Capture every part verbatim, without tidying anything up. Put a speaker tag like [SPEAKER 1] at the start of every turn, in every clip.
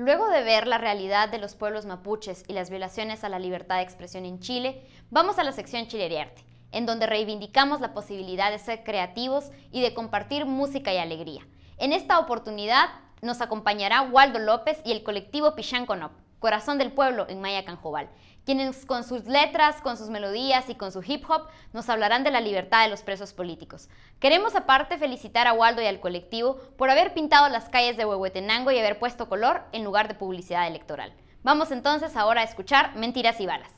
[SPEAKER 1] Luego de ver la realidad de los pueblos mapuches y las violaciones a la libertad de expresión en Chile, vamos a la sección Chilerearte, en donde reivindicamos la posibilidad de ser creativos y de compartir música y alegría. En esta oportunidad nos acompañará Waldo López y el colectivo Pichanconop, Corazón del Pueblo en Maya Canjobal, quienes con sus letras, con sus melodías y con su hip hop nos hablarán de la libertad de los presos políticos. Queremos aparte felicitar a Waldo y al colectivo por haber pintado las calles de Huehuetenango y haber puesto color en lugar de publicidad electoral. Vamos entonces ahora a escuchar Mentiras y Balas.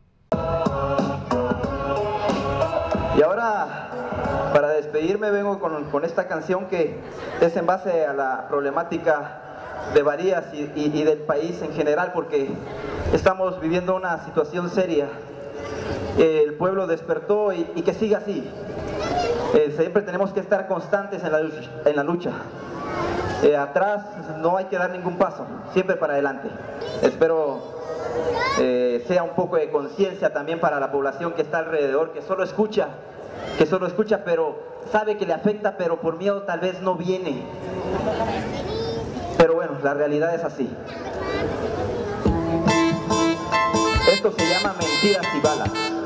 [SPEAKER 2] Y ahora, para despedirme, vengo con, con esta canción que es en base a la problemática de Varías y, y, y del país en general, porque estamos viviendo una situación seria. El pueblo despertó y, y que siga así. Eh, siempre tenemos que estar constantes en la lucha. En la lucha. Eh, atrás no hay que dar ningún paso, siempre para adelante. Espero eh, sea un poco de conciencia también para la población que está alrededor, que solo escucha, que solo escucha, pero sabe que le afecta, pero por miedo tal vez no viene. Pero bueno, la realidad es así. Esto se llama Mentiras y Balas.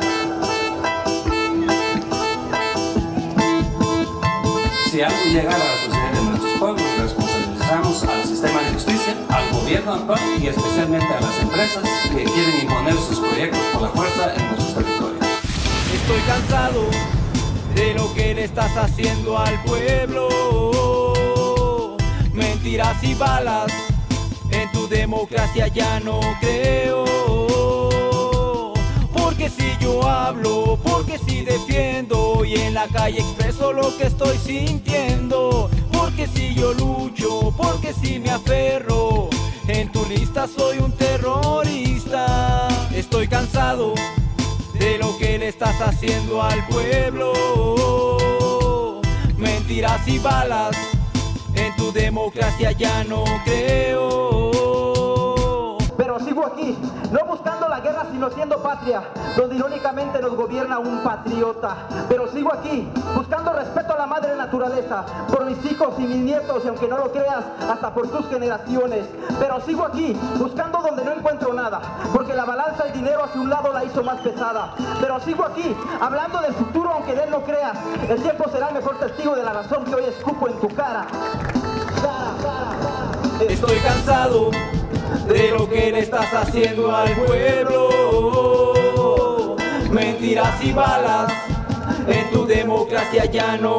[SPEAKER 3] Si algo llegara a suceder en nuestros pueblos, responsabilizamos al sistema de justicia, al gobierno actual y especialmente a las empresas que quieren imponer sus proyectos por la fuerza en nuestros territorios.
[SPEAKER 4] Estoy cansado de lo que le estás haciendo al pueblo. Mentiras y balas, en tu democracia ya no creo. Porque si yo hablo, porque si defiendo y en la calle expreso lo que estoy sintiendo. Porque si yo lucho, porque si me aferro, en tu lista soy un terrorista. Estoy cansado de lo que le estás haciendo al pueblo. Mentiras y balas, en tu democracia ya no creo.
[SPEAKER 2] Pero sigo aquí, no buscando la guerra sino siendo patria, donde irónicamente nos gobierna un patriota. Pero sigo aquí, buscando respeto a la madre naturaleza, por mis hijos y mis nietos, y aunque no lo creas, hasta por tus generaciones. Pero sigo aquí, buscando donde no encuentro nada, porque la balanza del dinero hacia un lado la hizo más pesada. Pero sigo aquí, hablando del futuro aunque de él no creas, el tiempo será el mejor testigo de la razón que hoy escupo en tu cara. Cara, cara, cara.
[SPEAKER 4] Estoy cansado de lo que le estás haciendo al pueblo. Mentiras y balas, en tu democracia ya no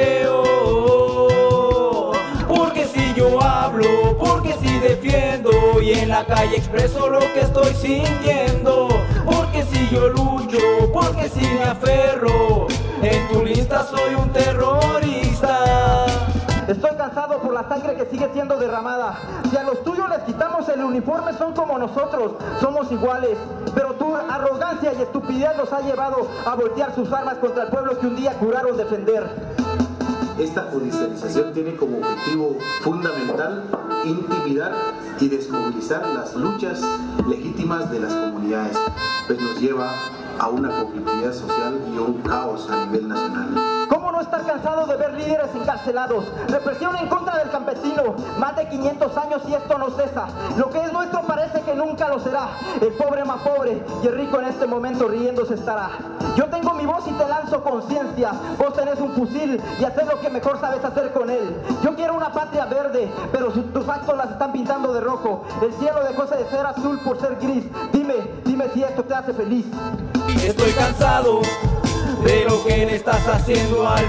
[SPEAKER 4] creo. Porque si yo hablo, porque si defiendo y en la calle expreso lo que estoy sintiendo. Porque si yo lucho, porque si me aferro, en tu lista soy un terrorista.
[SPEAKER 2] Estoy cansado por la sangre que sigue siendo derramada. Si a los tuyos les quitamos el uniforme son como nosotros, somos iguales. Pero tu arrogancia y estupidez los ha llevado a voltear sus armas contra el pueblo que un día juraron defender.
[SPEAKER 5] Esta judicialización tiene como objetivo fundamental intimidar y desmovilizar las luchas legítimas de las comunidades, pues nos lleva a una conflictividad social y a un caos a nivel nacional.
[SPEAKER 2] ¿Cómo no estar cansado de ver líderes encarcelados? Represión en contra del campesino, más de quinientos años y esto no cesa. Lo que es nuestro parece que nunca lo será. El pobre más pobre y el rico en este momento riéndose estará. Yo tengo mi voz y te lanzo conciencia. Vos tenés un fusil y haces lo que mejor sabes hacer con él. Yo quiero una patria verde, pero tus actos las están pintando de rojo. El cielo dejó de ser azul por ser gris. Dime, dime si esto te hace feliz.
[SPEAKER 4] Estoy cansado de lo que le estás haciendo al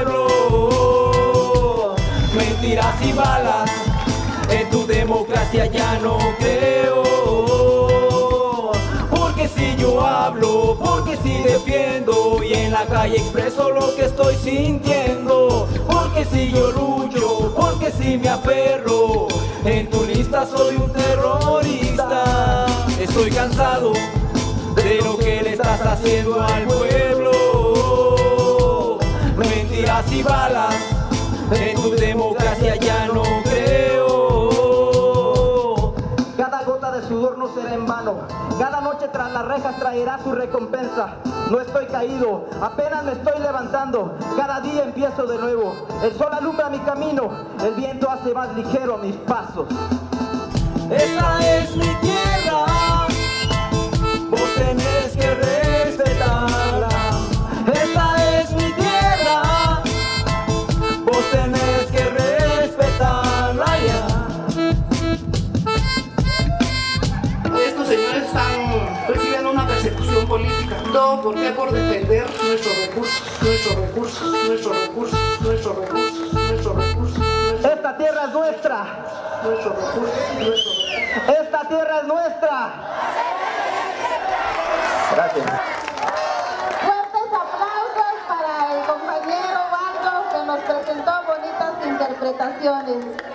[SPEAKER 4] pueblo. Mentiras y balas, en tu democracia ya no creo. Porque si yo hablo, porque si defiendo y en la calle expreso lo que estoy sintiendo. Porque si yo lucho, porque si me aferro, en tu lista soy un terrorista. Estoy cansado de lo que le estás haciendo al pueblo. Mentiras y balas, en tu democracia ya no creo.
[SPEAKER 2] Cada gota de sudor no será en vano. Cada noche tras las rejas traerá su recompensa. No estoy caído, apenas me estoy levantando. Cada día empiezo de nuevo. El sol alumbra mi camino, el viento hace más ligero mis pasos.
[SPEAKER 4] esta es mi tierra, vos tenés que respetarla. Esta es mi tierra, vos tenés que respetarla ya.
[SPEAKER 6] Estos señores están recibiendo una persecución política. ¿Todo por qué? Por defender nuestros recursos, nuestros recursos, nuestros recursos, nuestros recursos, nuestros recursos.
[SPEAKER 2] Esta tierra es nuestra.
[SPEAKER 6] Nuestros recursos, nuestros recursos.
[SPEAKER 2] Esta tierra es nuestra. Gracias.
[SPEAKER 7] Fuertes aplausos para el compañero Waldo que nos presentó bonitas interpretaciones.